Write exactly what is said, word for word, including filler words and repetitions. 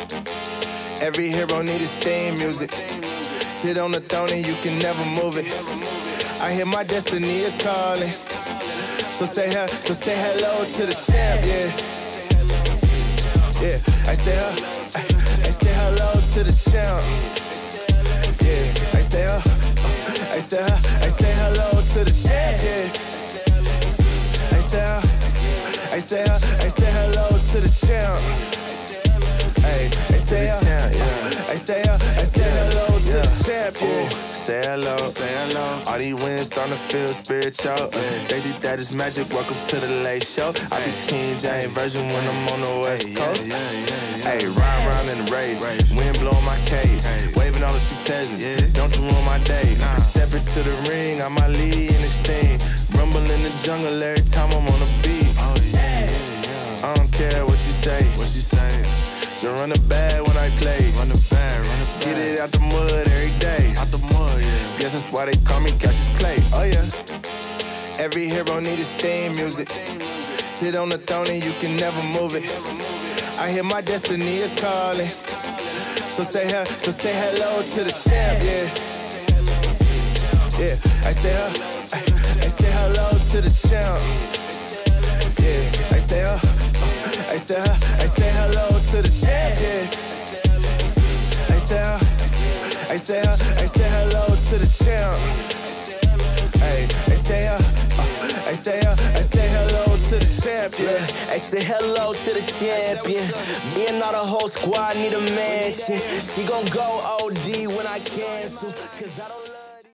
Every hero need his theme music. Sit on the throne and you can never move it. I hear my destiny is calling. So say he so say hello to the champ, yeah. Yeah, I say her, I, I say hello to the champ. Yeah, I say her, I say her, I say hello to the champ, yeah. I say her, I say her, I say hello to the champ. Ay, I say her, I say her, I say hello to the champ, yeah. Say hello, say hello. All these wins starting to feel spiritual. Uh, they think that is magic. Welcome to the late show. I be King James version when I'm on the West Coast. Hey, ride around in the rave, wind blowing my cage, waving all the true peasants. Don't you ruin my day? Step into the ring, I might lead in this thing. Rumble in the jungle every time I'm on the beat. Oh yeah, I don't care what you say. What you say? Just run the bag when I play. Run the bag, run the bag. Get it out the mud every day. Out the mud, yeah. Guess that's why they call me Cassius Clay. Oh yeah. Every hero need his theme music. Sit on the throne and you can never move it. I hear my destiny is calling. So say her, so say hello to the champ, yeah. Yeah, I say her, I, I say hello to the champ. Yeah, I say her, I say her, I say hello to the champ, yeah. I say her, I say her, I say hello to the champ. Ay, I say her, I say her, I say hello to the champion. I say hello to the champion. Me and all the whole squad need a mansion. She gon' go O D when I cancel, cause I don't